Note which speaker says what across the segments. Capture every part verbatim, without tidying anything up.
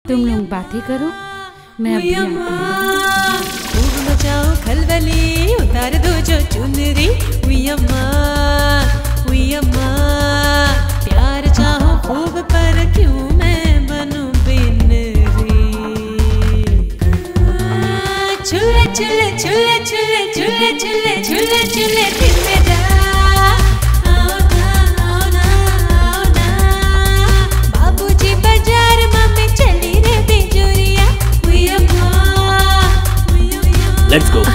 Speaker 1: तुम लोग बातें करो, मैं अभी आती हूँ।
Speaker 2: खूब मचाओ खलबली, उतार दो जो चुनरी। हुई अम्मा, हुई अम्मा, प्यार चाहो खूब पर क्यों मैं बनूं बिनरी। चुल्ले चुल्ले चुल्ले चुल्ले चुल्ले चुल्ले चुल्ले चुल्ले दिल मेरा।
Speaker 3: Let's go.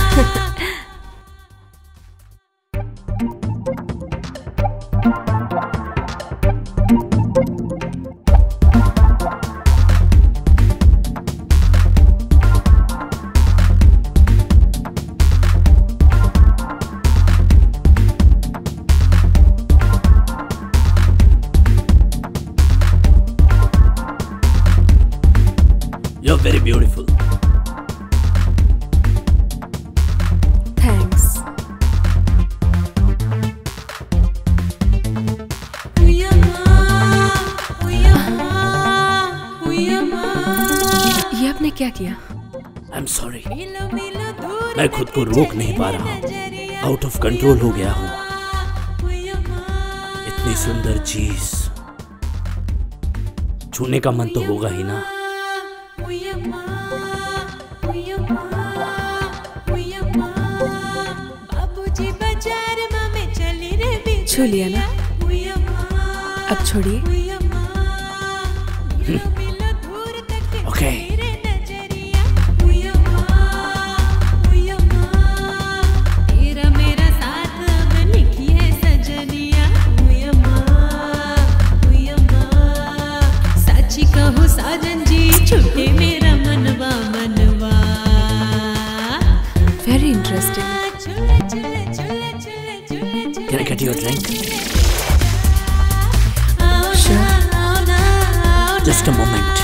Speaker 3: You're very beautiful.
Speaker 4: आपने क्या किया?
Speaker 3: I'm sorry. मैं खुद को रोक नहीं पा रहा हूँ, आउट ऑफ कंट्रोल हो गया हूँ। इतनी सुंदर चीज छूने का मन तो होगा ही ना।
Speaker 4: छू लिया ना, अब छोड़िए।
Speaker 3: Okay.
Speaker 2: साजन जी छूटे मेरा मनवा मनवा।
Speaker 4: Very interesting.
Speaker 3: Can I get you a drink?
Speaker 4: Sure.
Speaker 3: Just a moment.